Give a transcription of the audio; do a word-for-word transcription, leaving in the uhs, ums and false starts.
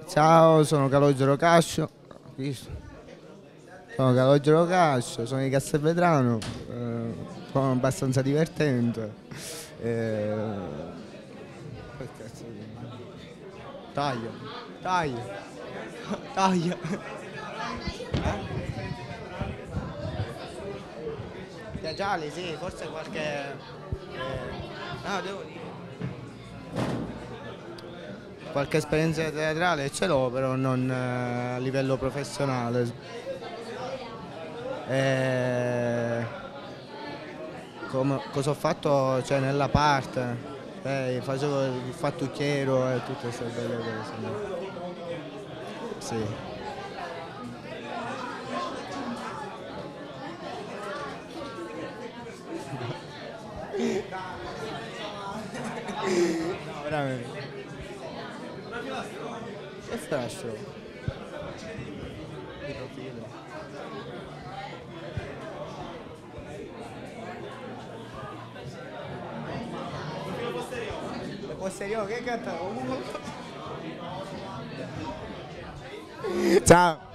Ciao, sono Calogero Cascio. Sono Calogero Cascio, sono di Castelvetrano, eh, sono abbastanza divertente. Eh, che cazzo di- Taglia, taglia, taglia. Teatrali, sì, forse qualche... eh, no, devo dire. Qualche esperienza teatrale ce l'ho, però non eh, a livello professionale. Eh, come- cosa ho fatto, cioè, nella parte? Eh, facevo il fattucchiero e tutte queste belle cose. No? Sì. No, veramente. Che fascio? Di profilo. Le posteriori, che cazzo? Ciao.